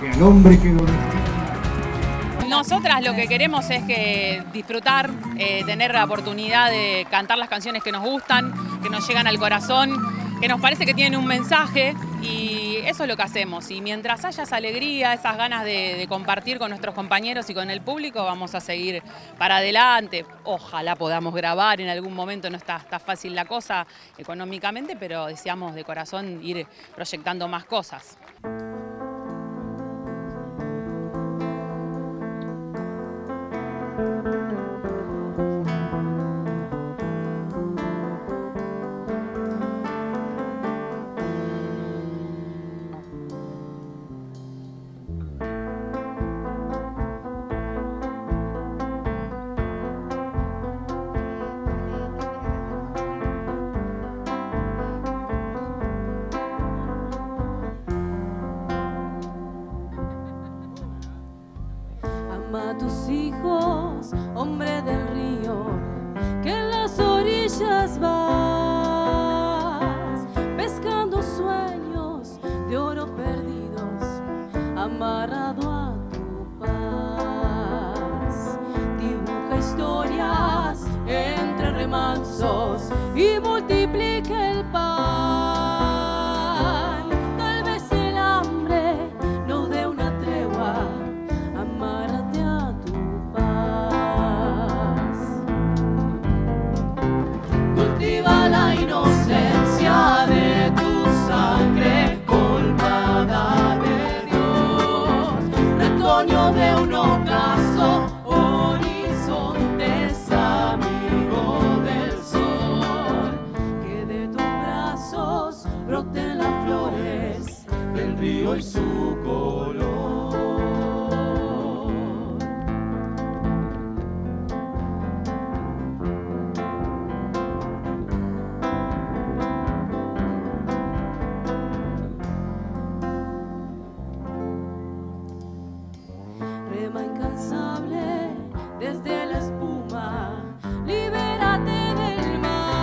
que al hombre que lo... Nosotras lo que queremos es que disfrutar, tener la oportunidad de cantar las canciones que nos gustan, que nos llegan al corazón, que nos parece que tienen un mensaje, y eso es lo que hacemos. Y mientras haya esa alegría, esas ganas de compartir con nuestros compañeros y con el público, vamos a seguir para adelante. Ojalá podamos grabar en algún momento, no está fácil la cosa económicamente, pero deseamos de corazón ir proyectando más cosas. Ama a tus hijos, hombre del río, que en las orillas vas, pescando sueños de oro perdidos, amarrado a tu paz. Dibuja historias entre remansos y multiplica el pan. Tal vez el hambre no dé una tregua, amárrate a tu paz. Cultiva la inocencia de tu sangre colmada de Dios, retoño de un ocaso, horizontes amigo del sol. Que de tus brazos broten las flores del río y su color. Rema incansable desde la espuma, libérate del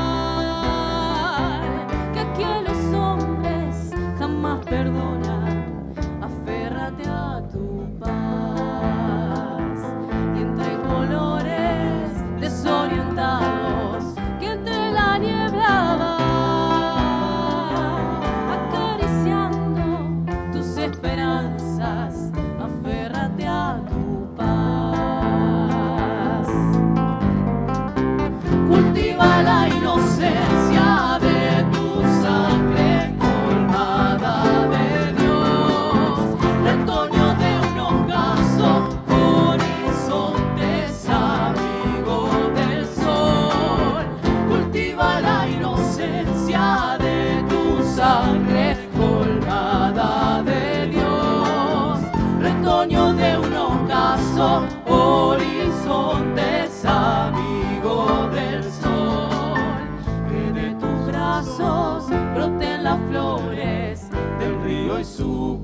mal, que aquí a los hombres jamás perdona. Aférrate a tu paz, y entre colores desorientados que entre la niebla van acariciando tus esperanzas. Aférrate a tu paz. Cultiva la inocencia de tu sangre colmada de Dios, retoño de un ocaso, horizontes amigo del sol. Cultiva la inocencia de tu sangre colmada de Dios, retoño de un ocaso, horizontes amigo del sol. Que de tus brazos broten las flores del río y su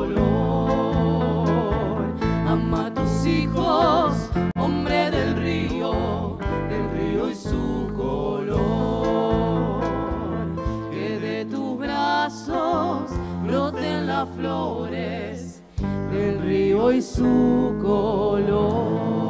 color. Ama a tus hijos, hombre del río y su color. Que de tus brazos broten las flores del río y su color.